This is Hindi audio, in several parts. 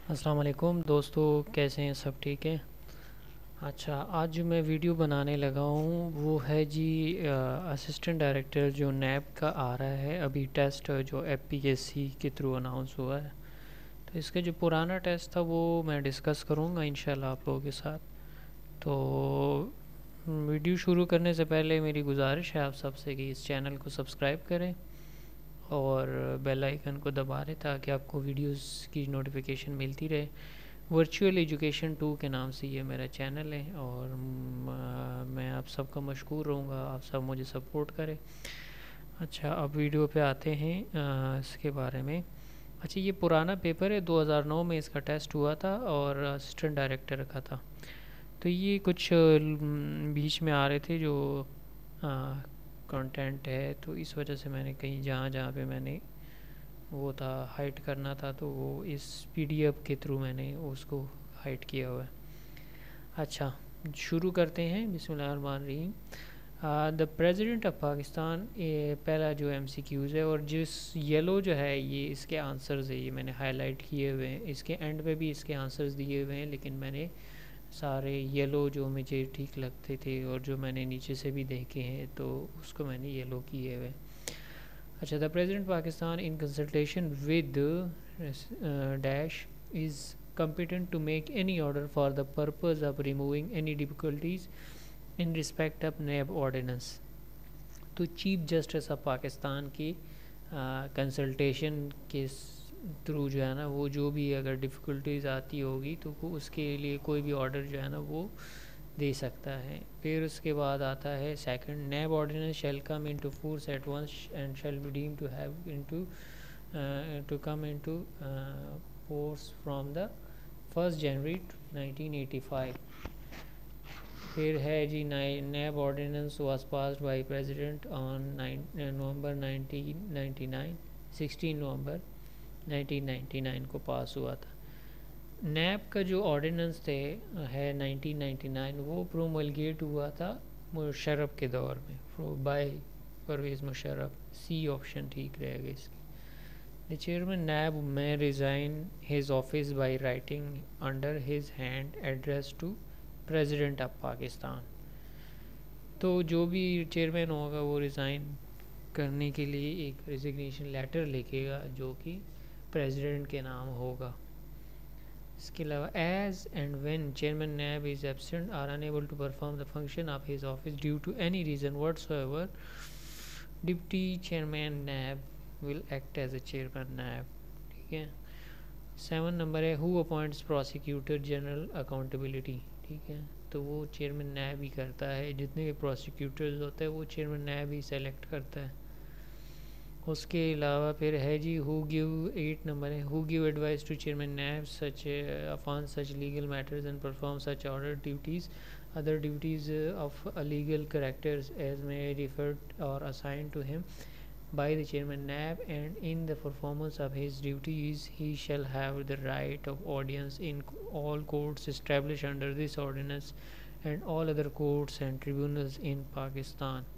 अस्सलाम वालेकुम दोस्तों, कैसे हैं? सब ठीक है। अच्छा, आज जो मैं वीडियो बनाने लगा हूँ वो है जी असिस्टेंट डायरेक्टर जो नैब का आ रहा है अभी टेस्ट, जो एफपीएससी के थ्रू अनाउंस हुआ है। तो इसका जो पुराना टेस्ट था वो मैं डिस्कस करूँगा इंशाल्लाह आप लोगों के साथ। तो वीडियो शुरू करने से पहले मेरी गुजारिश है आप सबसे कि इस चैनल को सब्सक्राइब करें और बेल आइकन को दबा दें ताकि आपको वीडियोस की नोटिफिकेशन मिलती रहे। वर्चुअल एजुकेशन 2 के नाम से ये मेरा चैनल है और मैं आप सबका मशकूर रहूँगा, आप सब मुझे सपोर्ट करें। अच्छा, अब वीडियो पे आते हैं इसके बारे में। अच्छा, ये पुराना पेपर है, 2009 में इसका टेस्ट हुआ था और असिस्टेंट डायरेक्टर का था। तो ये कुछ बीच में आ रहे थे जो कंटेंट है, तो इस वजह से मैंने कहीं जहाँ जहाँ पे मैंने वो था हाइड करना था तो वो इस पीडीएफ के थ्रू मैंने उसको हाइड किया हुआ है। अच्छा, शुरू करते हैं। बिस्मिल्लाहिर्रहमानिर्रहीम। द प्रेसिडेंट ऑफ पाकिस्तान, ये पहला जो एमसीक्यूज़ है और जिस येलो जो है ये इसके आंसर्स है, ये मैंने हाईलाइट किए हुए हैं। इसके एंड पे भी इसके आंसर्स दिए हुए हैं, लेकिन मैंने सारे येलो जो मुझे ठीक लगते थे और जो मैंने नीचे से भी देखे हैं तो उसको मैंने येलो किए हुए। अच्छा, the president Pakistan in consultation with dash is competent to make any order for the purpose of removing any difficulties in respect of NAB ordinance। तो चीफ जस्टिस ऑफ पाकिस्तान की कंसल्टेशन के थ्रू जो है ना, वो जो भी अगर डिफ़िकल्टीज आती होगी तो उसके लिए कोई भी ऑर्डर जो है ना वो दे सकता है। फिर उसके बाद आता है second, NAB ordinance shall come into force at once and shall be deem to have into to come into force from the 1 January 1985। फिर है जी NAB ordinance was passed by president on November 1999, 16 November 1999 को पास हुआ था। नैब का जो ऑर्डिनेंस थे है 1999, वो प्रोमलगेट हुआ था मुशर्रफ के दौर में by Pervez Musharraf. C option ठीक रहेगा इसकी। The chairman NAB may resign his office by writing under his hand address to President of Pakistan। तो जो भी चेयरमैन होगा वो रिज़ाइन करने के लिए एक रेजिग्नेशन लेटर लिखेगा जो कि प्रेसिडेंट के नाम होगा। इसके अलावा as and when chairman NAB is absent or unable to perform the function of his office due to any reason whatsoever, deputy chairman NAB will act as a chairman NAB. ठीक है। 7 नंबर है, who appoints prosecutor general accountability. ठीक है, तो वो चेयरमैन नैब ही करता है, जितने भी प्रोसिक्यूटर्स होते हैं वो चेयरमैन नैब ही सेलेक्ट करता है। उसके अलावा फिर है जी हु गिव 8 नंबर है, who give advice to chairman NAB such upon such legal matters and perform such order duties other duties of a legal characters as may referred or assigned to him by the chairman NAB, and in the performance of his duties he shall have the right of audience in all courts established under this ordinance and all other courts and tribunals in Pakistan।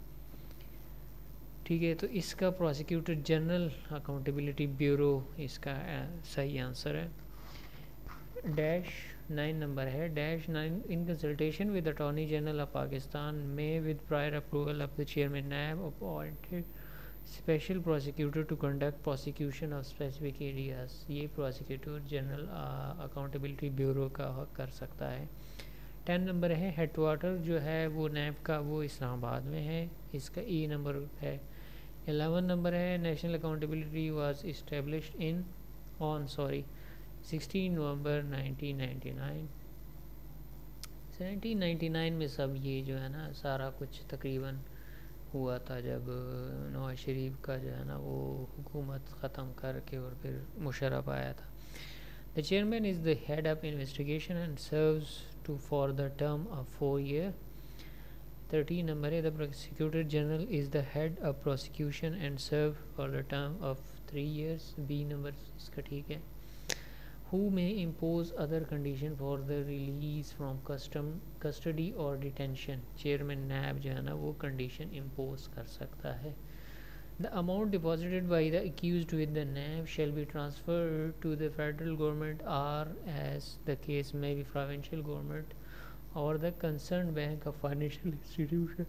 ठीक है, तो इसका प्रोसिक्यूटर जनरल अकाउंटेबिलिटी ब्यूरो इसका सही आंसर है। डैश 9 नंबर है, dash 9 in consultation with attorney general of Pakistan में with prior approval of the chairman NAB appointed special prosecutor to conduct prosecution of specific areas. ये प्रोसिक्यूटर जनरल अकाउंटेबिलिटी ब्यूरो का कर सकता है। 10 नंबर है, हेडवाटर जो है वो नैब का वो इस्लामाबाद में है, इसका ई नंबर है। 11 नंबर है, national accountability was established in on 16 November 1999। 1999 में सब ये जो है ना सारा कुछ तकरीबन हुआ था जब नवाज शरीफ का जो है ना वो हुकूमत ख़त्म करके और फिर मुशर्रफ आया था। The chairman is the head of investigation and serves to for the term of 4 year. 13 number है, the prosecutor general is the head of prosecution and serve for the term of 3 years. B number इसका ठीक है। Who may impose other condition for the release from custody or detention। Chairman NAB जो है ना वो कंडीशन इम्पोज कर सकता है। The amount deposited by the accused with the NAB shall be transferred to the federal government, or as the case may be, provincial government or the concerned bank or financial institution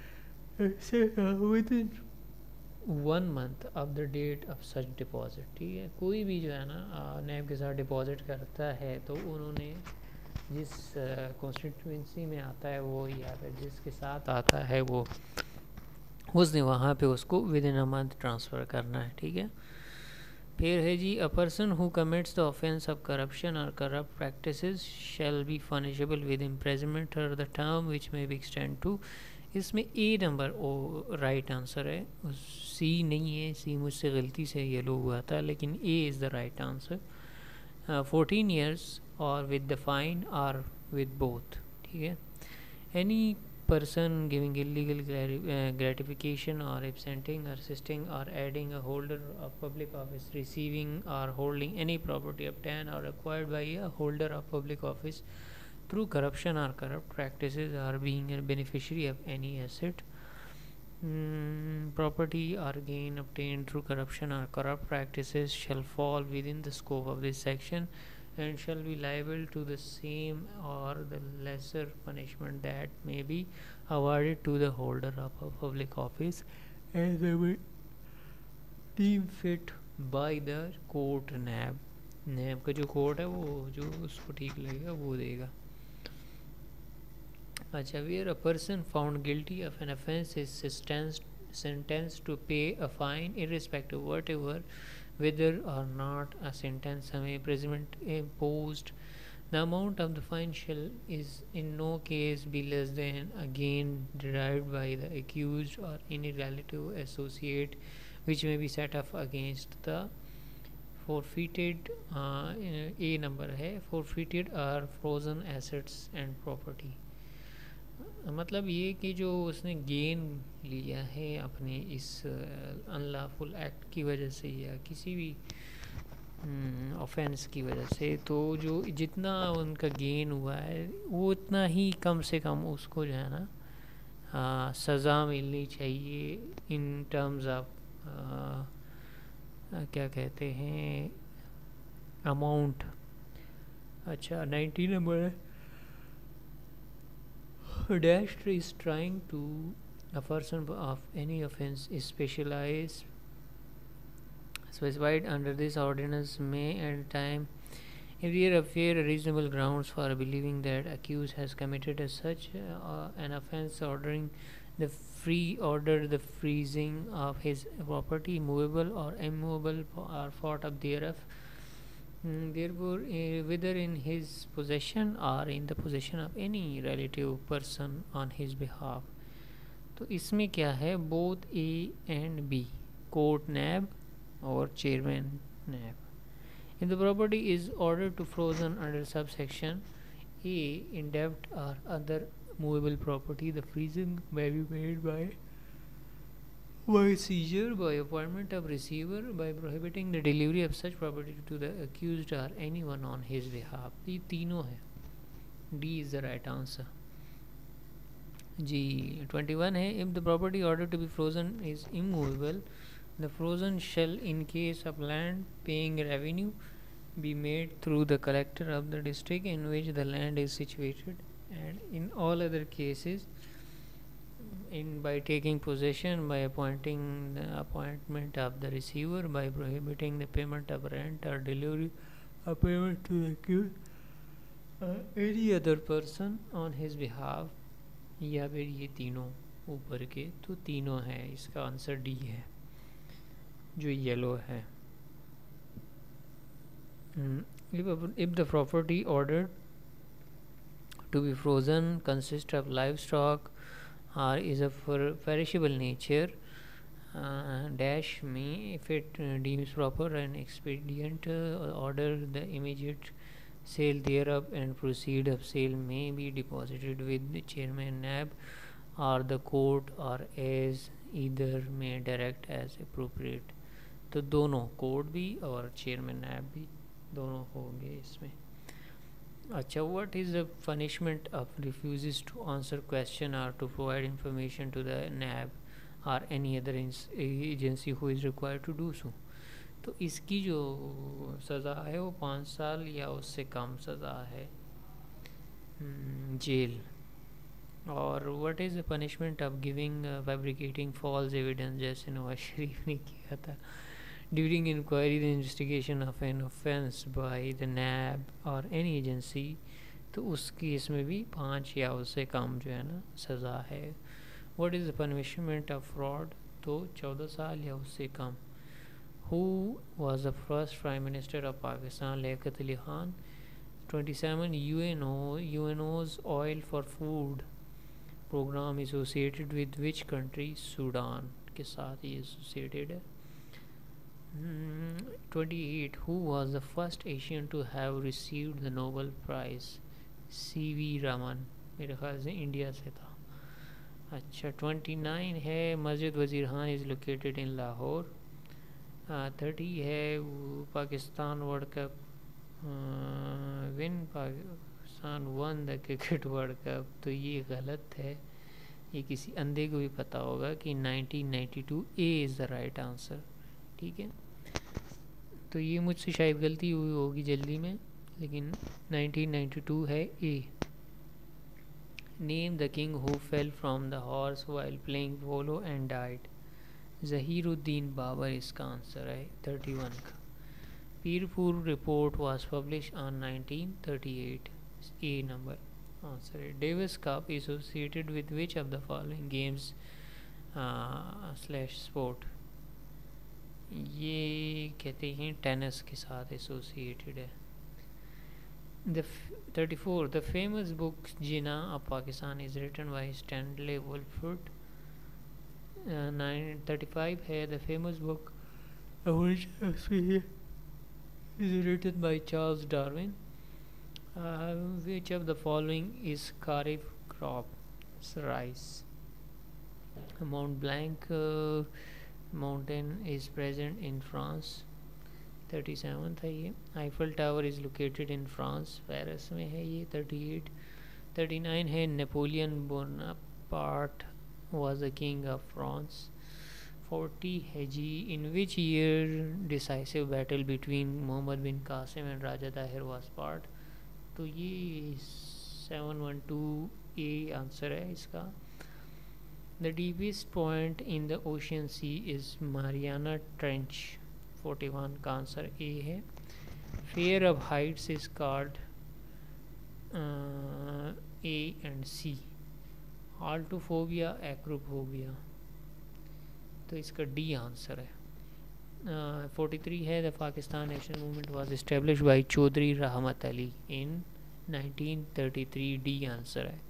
within 1 month of the date of such deposit. ठीक है, कोई भी जो है ना नैब के साथ डिपॉजिट करता है तो उन्होंने जिस कॉन्स्टिट्यूंसी में आता है वो, या फिर जिसके साथ आता है वो, उसने वहाँ पे उसको within a month transfer करना है। ठीक है, फिर है जी, a person who commits the offence of corruption और corrupt practices shall be punishable with imprisonment और the term which may be extend to. इसमें ए नंबर ओ राइट आंसर है, सी नहीं है, सी मुझसे गलती से येलो हुआ था, लेकिन A is the right answer. 14 years or with the fine or with both. ठीक है, any person giving illegal gratification or absenting or assisting or aiding a holder of public office receiving or holding any property obtained or acquired by a holder of public office through corruption or corrupt practices or being a beneficiary of any asset, property or gain obtained through corruption or corrupt practices shall fall within the scope of this section and shall be liable to the same or the lesser punishment that may be awarded to the holder of a public office as they will deem fit by the court। NAB का जो कोर्ट है वो जो उसको ठीक लगेगा वो देगा। अच्छा, where a person found guilty of an offence is sentenced to pay a fine irrespective whatever whether or not a sentence of imprisonment imposed, the amount of the fine shall is in no case be less than a gain derived by the accused or any relative associate which may be set off against the forfeited a number है forfeited or frozen assets and property। मतलब ये कि जो उसने गेन लिया है अपने इस अनलॉफुल एक्ट की वजह से या किसी भी ऑफेंस की वजह से, तो जो जितना उनका गेन हुआ है वो उतना ही कम से कम उसको जो है ना सज़ा मिलनी चाहिए इन टर्म्स ऑफ क्या कहते हैं अमाउंट। अच्छा, 19 नंबर है, dash is trying to a person of any offense is specified under this ordinance may and time if there appear reasonable grounds for believing that accused has committed as such an offense ordering the the freezing of his property movable or immovable or part of thereof, therefore whether in his possession or in the possession of any relative person on his behalf। तो इसमें क्या है, both A and B, court NAB और chairman NAB. if the property is ordered to frozen under subsection A in debt or other movable property, the freezing may be made by seizure, by appointment of receiver, by prohibiting the delivery of such property to the accused or anyone on his behalf। ये तीनों है, D is the right answer। जी 21 है, if the property ordered to be frozen is immovable, the frozen shall in case of land paying revenue be made through the collector of the district in which the land is situated, and in all other cases by taking possession, by appointing the appointment of the receiver, by prohibiting the payment of rent or delivery of payment to the accused any other person on his behalf, या फिर ये तीनों ऊपर के, तो तीनों है, इसका आंसर डी है जो येलो है। if the property ordered to be frozen consists of livestock or is of perishable nature, dash me if it deems proper and expedient order the immediate sale thereof and proceed of sale may be deposited with the chairman NAB or the court or as either may direct as appropriate। तो दोनों कोर्ट भी और चेयरमैन नैब भी दोनों होंगे इसमें। अच्छा, what is the punishment of refuses to answer question or to provide information to the NAB or any other agency who is required to do so. तो इसकी जो सज़ा है वो 5 साल या उससे कम सज़ा है जेल. और what is the punishment of giving fabricating false evidence, जैसे नवाज शरीफ ने किया था. During inquiry the investigation of an offence by the NAB or any agency, तो उस केस में भी 5 या उससे कम जो है ना सज़ा है. What is the punishment of fraud, तो 14 साल या उससे कम. Who was the first Prime Minister of Pakistan? Liaquat Ali Khan. 27. UNO's Oil for Food program associated with which country? Sudan के साथ ये associated है. 28. Who was the first Asian to have received the Nobel Prize? C.V. Raman, मेरे ख्याल से इंडिया से था. अच्छा. 29 है Masjid Wazir Khan is located in Lahore. 30 है Pakistan world cup Pakistan won the cricket world cup, तो ये गलत है. ये किसी अंधे को भी पता होगा कि 1992 A is the right answer. ठीक है, तो ये मुझसे शायद गलती हुई होगी जल्दी में, लेकिन 1992 है A. Name the king who fell from the horse while playing polo and died. Zahiruddin Babar इसका आंसर है 31 का. Pirpur report was publish on 1938. A number answer है. Davis cup associated with which of the following games slash sport, ये कहते हैं टेनिस के साथ एसोसिएटेड है. 34. The famous book Jinnah of Pakistan is written by Stanley Wolpert. 35 है the famous book is written by Charles Darwin. Which of the following is Kharif crop? Rice. Mount Blanc mountain is present in France. 37 था ये. Eiffel Tower is located in France. Paris में है ये. 38. 39 है Napoleon Bonaparte was the king of France. 40 है जी. In which year decisive battle between Muhammad bin Qasim and Raja Tahir was fought? तो ये 712 ए आंसर है इसका. The deepest point in the ocean sea is Mariana Trench. 41 का आंसर ए है. Fear of heights is called A and C. Altophobia, acrophobia, तो इसका डी आंसर है. 43 है the Pakistan national movement was establish by Chaudhry Rahmat Ali in 1933. D answer है.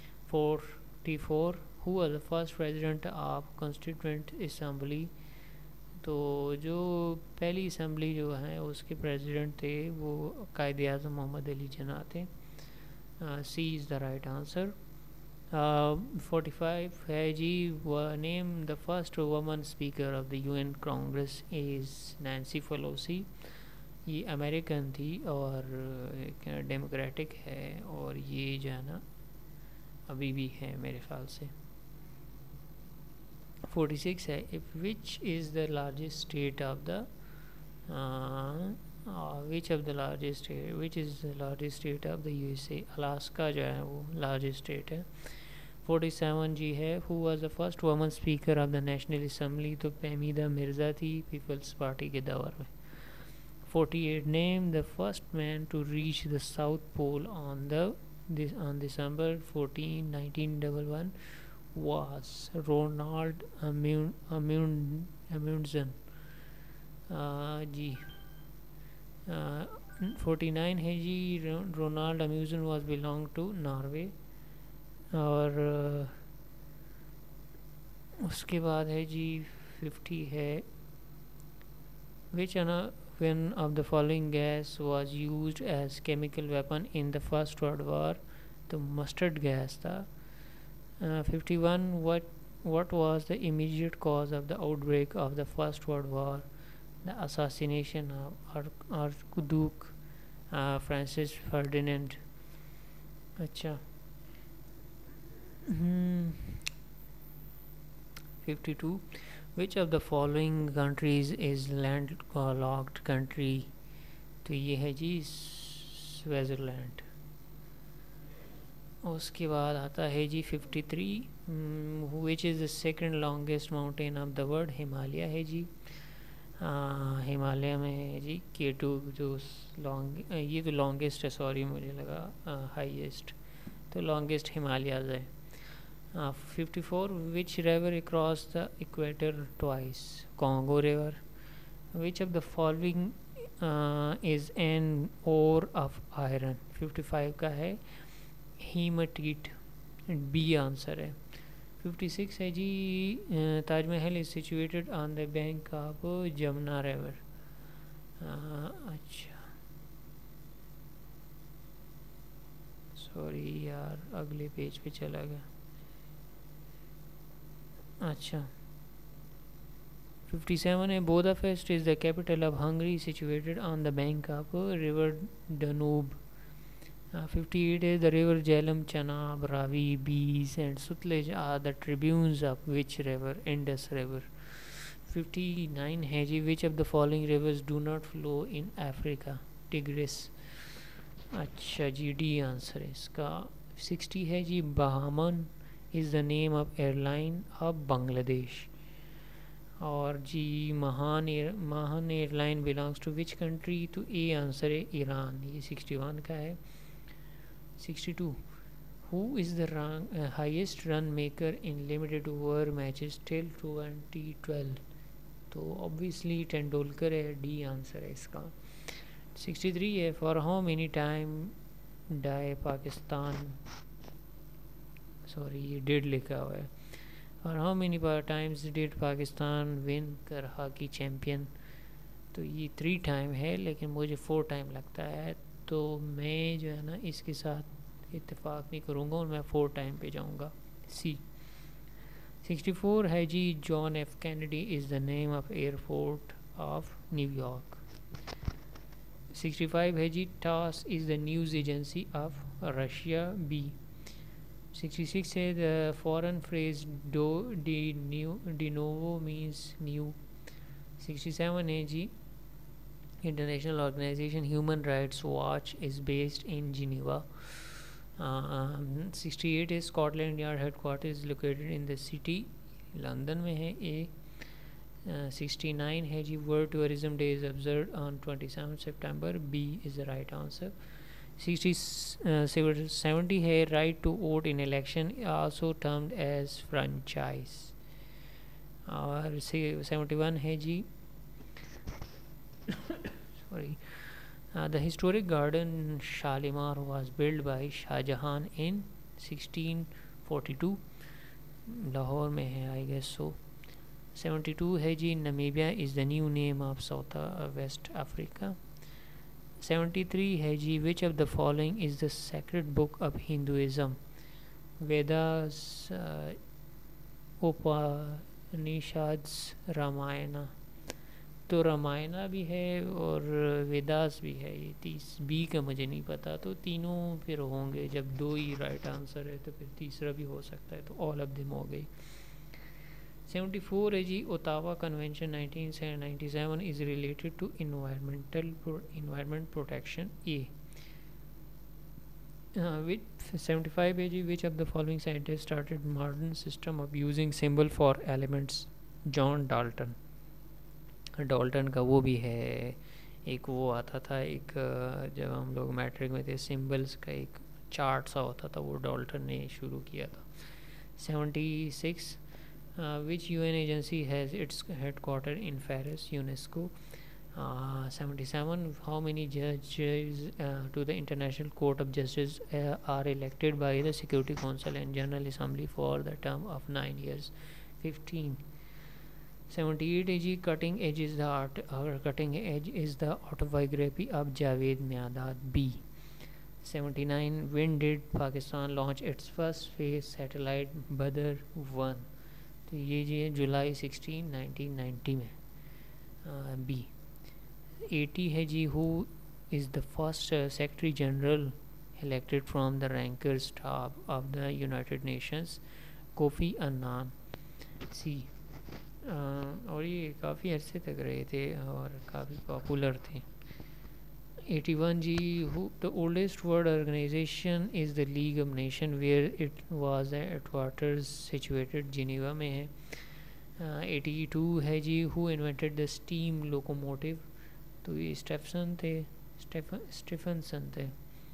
44 who was the first president of constituent assembly, तो जो पहली असम्बली जो है उसके प्रेसिडेंट थे वो कायद आज़म मोहम्मद अली जिन्ना थे. C is the right answer. 45 है जी. Name the first woman speaker of the UN congress is Nancy Pelosi. ये अमेरिकन थी और डेमोक्रेटिक है, और ये जो है ना अभी भी है मेरे ख्याल से. 46 है if which is the largest state of the which is the largest state of the USA. Alaska जो है वो लार्जेस्ट स्टेट है. 47 जी है who was the first woman speaker of the national assembly, तो फहमीदा मिर्ज़ा थी पीपल्स पार्टी के दौर में. 48 name the first man to reach the south pole on December 14, 1911 was Ronald Amundsen. जी 49 है जी. Ronald Amundsen was belong to Norway. और उसके बाद है जी 50 है विच one of the following gas was used as chemical weapon in the first world war, तो mustard gas था. 51 what was the immediate cause of the outbreak of the first world war? The assassination of Archduke Francis Ferdinand. अच्छा. 52, which of the following countries is land locked country? तो ये है जी स्विट्ज़रलैंड। उसके बाद आता है जी 53, which is the second longest mountain of the world? Himalaya है जी। हिमालय में है जी K2 जो लॉन्ग, ये तो लॉन्गेस्ट है, सॉरी मुझे लगा हाईएस्ट, तो लॉन्गेस्ट हिमालयाज है। 54, which river cross the equator twice? Congo river. Which of the following is an ore of iron? 55 का है हीमाटीट, बी आंसर है। 56 है जी Taj Mahal is situated on the bank of Jamuna river. अच्छा सॉरी यार, अगले पेज पे चला गया। अच्छा 57 है Budapest is the capital of Hungary situated on the bank of river Danube. 58 is the river Jhelum, Chenab, Ravi, Beas and Sutlej are the tribunes of which river? Indus River. 59 है जी which of the following rivers do not flow in Africa? Tigris। अच्छा जी डी आंसर है इसका। 60 है जी Bahaman is the name of airline of Bangladesh. और जी Mahan airline belongs to which country? तो ए आंसर है ईरान, ये 61 का है। 62, who is the highest run maker in limited over matches till 2012? तो ऑब्वियसली तेंदुलकर है, डी आंसर है इसका। 63 है for how many time die Pakistan, sorry ये डिड लिखा हुआ है। और how many times did Pakistan win कर हॉकी चैम्पियन? तो ये 3 टाइम है लेकिन मुझे 4 टाइम लगता है, तो मैं जो है ना इसके साथ इत्तेफाक नहीं करूँगा और मैं 4 टाइम पे जाऊँगा, सी। 64 है जी John F Kennedy is the name of airport of New York. 65 है जी Tass is the news agency of Russia, B. 66 है the foreign phrase do de novo means new. 67 है जी International organization Human Rights Watch is based in Geneva. 68 is Scotland Yard headquarters is located in the city, London में है, A। 69 है जी World Tourism Day is observed on 27 September, B is the right answer. 70 है right to vote in election also termed as franchise। और 71 है जी sorry, the historic garden Shalimar was built by Shah Jahan in 1642, Lahore में है आई गेस सो। 72 है जी Namibia is the new name of South West Africa. 73 है जी which of the following is the sacred book of Hinduism? Vedas, Upanishads, Ramayana. तो रामायणा भी है और वेदास भी है, ये 30 बी का मुझे नहीं पता, तो तीनों फिर होंगे, जब 2 ही राइट आंसर है तो फिर तीसरा भी हो सकता है, तो ऑल ऑफ देम हो गई। 74 है जी Ottawa convention 1997 is related to environment protection, A. 75 है जी which of the following scientist started modern system of using symbol for elements? John Dalton. Dalton का वो भी है एक, वो आता था एक जब हम लोग मैट्रिक में थे, सिंबल्स का एक चार्ट सा होता था, वो डाल्टन ने शुरू किया था। 76 which UN agency has its headquarter in Paris? UNESCO. 77 how many जजेस to the international court of justice are elected by the security council and general assembly for the term of 9 years? 15। 78 है जी cutting edge is the autobiography of Javed Miandad, B. 79 when did Pakistan launch its first phase satellite Badr 1? तो ये जी है जुलाई 16 1990 में, बी। 80 है जी who is the first secretary general elected from the ranker staff of the united nations? Kofi Annan, C. और ये काफ़ी अरसे तक रहे थे और काफ़ी पॉपुलर थे। 81 जी, who the oldest world organization is the League of Nations where it was headquarters situated Geneva में है। 82 है जी, who invented the steam locomotive, तो ये स्टेफनसन थे।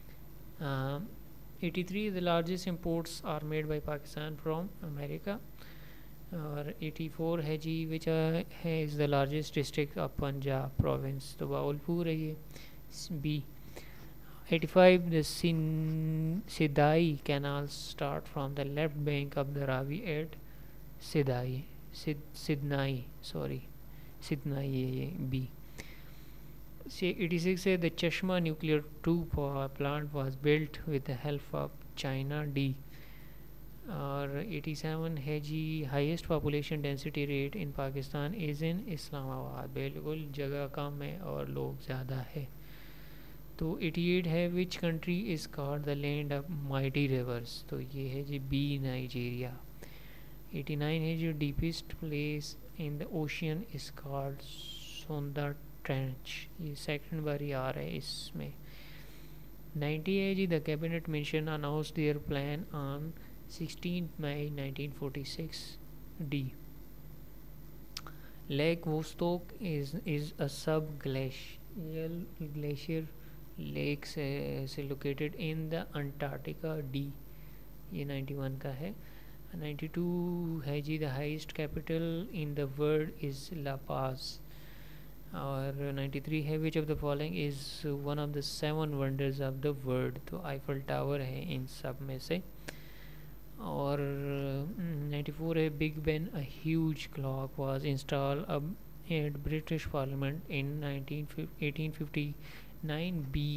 83 the largest imports are made by Pakistan from America। और 84 है जी, विच है is the largest district of Punjab province, तो बाउलपुर है ये, B. 85 the Sidai canal start from the left bank of the Ravi at Sidnai ये बी। 86 है the Chashma nuclear 2 plant was built with the help of China, D. और 87 है जी, highest population density rate in Pakistan is in Islamabad, बिल्कुल जगह कम है और लोग ज़्यादा है। तो 88 है which country is called the land of mighty rivers, तो ये है जी बी, नाइजीरिया। 89 है जो deepest place in the ocean is called Sunda trench, ये सेकंड बारी आ रहा है इसमें। 90 है जी the cabinet mission announce their plan on 16 May 1946, D. Lake Vostok is a sub glacier lake से located in the Antarctica, D, ये 91 का है। 92 है जी the highest capital in the world is La Paz. और 93 है which of the following is one of the 7 wonders of the world, तो आईफल टावर है इन सब में से। और 94 है Big Ben a huge clock was install up at British parliament in 1859, B.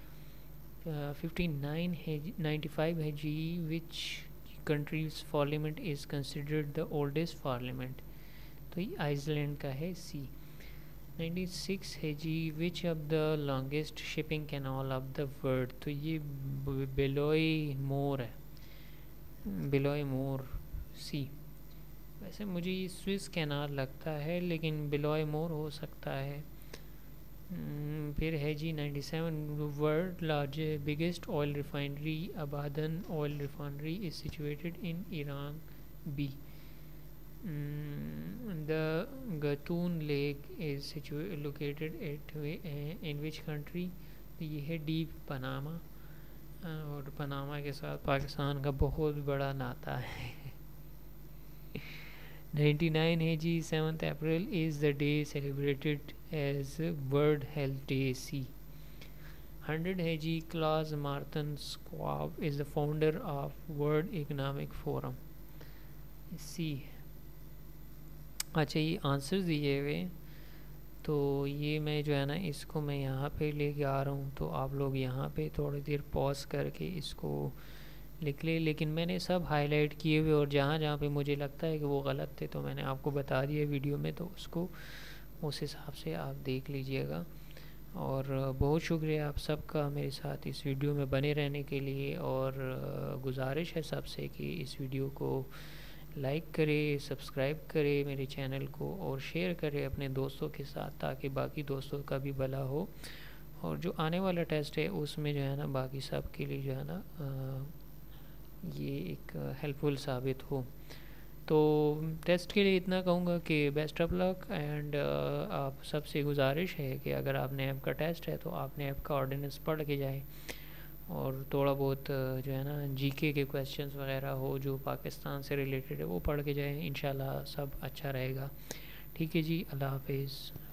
59 है 95 है जी which country's parliament is considered the oldest parliament, तो ये आइसलैंड का है, सी। 96 है जी which of the longest shipping canal of the world, तो ये बेलोई मोर है, बिलोय मोर, सी। वैसे मुझे ये स्विस कैनाल लगता है लेकिन बिलोय मोर हो सकता है। फिर है जी 97 world largest biggest oil refinery Abadan oil refinery is situated in Iran, B. The Gatun lake is located at in which country, तो ये है डी, पनामा। और पनामा के साथ पाकिस्तान का बहुत बड़ा नाता है। 99 है जी 7 April is the day celebrated as world health day, C. 100 है जी Klaus Martin Schwab is the founder of world economic forum, C. अच्छा, ये आंसर दिए हुए, तो ये मैं जो है ना इसको मैं यहाँ पे लेके आ रहा हूँ, तो आप लोग यहाँ पे थोड़ी देर पॉज करके इसको लिख ले। लेकिन मैंने सब हाईलाइट किए हुए और जहाँ जहाँ पे मुझे लगता है कि वो गलत थे तो मैंने आपको बता दिया वीडियो में, तो उसको उस हिसाब से आप देख लीजिएगा। और बहुत शुक्रिया आप सबका मेरे साथ इस वीडियो में बने रहने के लिए, और गुजारिश है सबसे कि इस वीडियो को लाइक करें, सब्सक्राइब करें मेरे चैनल को, और शेयर करें अपने दोस्तों के साथ ताकि बाकी दोस्तों का भी भला हो, और जो आने वाला टेस्ट है उसमें जो है ना बाकी सब के लिए जो है ना ये एक हेल्पफुल साबित हो। तो टेस्ट के लिए इतना कहूँगा कि बेस्ट ऑफ लक, एंड आप सबसे गुजारिश है कि अगर आपने ऐप का टेस्ट है तो आपने ऐप का ऑर्डिनेंस पढ़ के जाए, और थोड़ा बहुत जो है ना जीके के क्वेश्चंस वगैरह हो जो पाकिस्तान से रिलेटेड है वो पढ़ के जाए, इंशाल्लाह सब अच्छा रहेगा। ठीक है जी, अल्लाह हाफिज़।